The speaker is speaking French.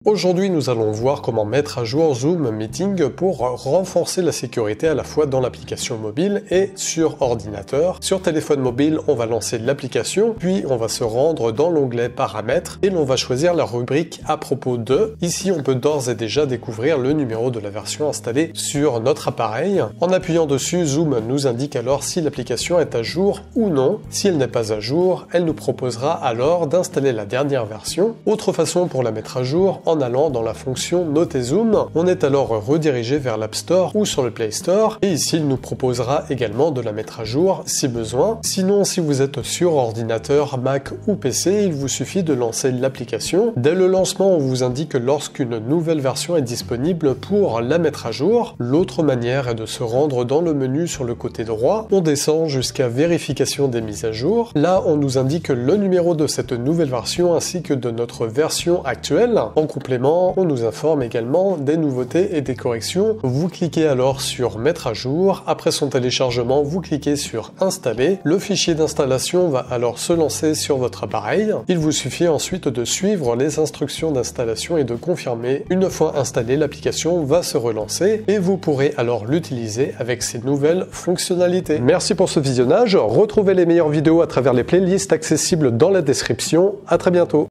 Aujourd'hui, nous allons voir comment mettre à jour Zoom Meeting pour renforcer la sécurité à la fois dans l'application mobile et sur ordinateur. Sur téléphone mobile, on va lancer l'application, puis on va se rendre dans l'onglet Paramètres et l'on va choisir la rubrique à propos de. Ici, on peut d'ores et déjà découvrir le numéro de la version installée sur notre appareil. En appuyant dessus, Zoom nous indique alors si l'application est à jour ou non. Si elle n'est pas à jour, elle nous proposera alors d'installer la dernière version. Autre façon pour la mettre à jour, en allant dans la fonction Noter Zoom, on est alors redirigé vers l'App Store ou sur le Play Store, et ici il nous proposera également de la mettre à jour si besoin. Sinon, si vous êtes sur ordinateur, Mac ou PC, il vous suffit de lancer l'application. Dès le lancement, on vous indique lorsqu'une nouvelle version est disponible pour la mettre à jour. L'autre manière est de se rendre dans le menu sur le côté droit, on descend jusqu'à vérification des mises à jour. Là, on nous indique le numéro de cette nouvelle version ainsi que de notre version actuelle. En complément, on nous informe également des nouveautés et des corrections. Vous cliquez alors sur Mettre à jour. Après son téléchargement, vous cliquez sur Installer. Le fichier d'installation va alors se lancer sur votre appareil. Il vous suffit ensuite de suivre les instructions d'installation et de confirmer. Une fois installée, l'application va se relancer et vous pourrez alors l'utiliser avec ses nouvelles fonctionnalités. Merci pour ce visionnage. Retrouvez les meilleures vidéos à travers les playlists accessibles dans la description. À très bientôt.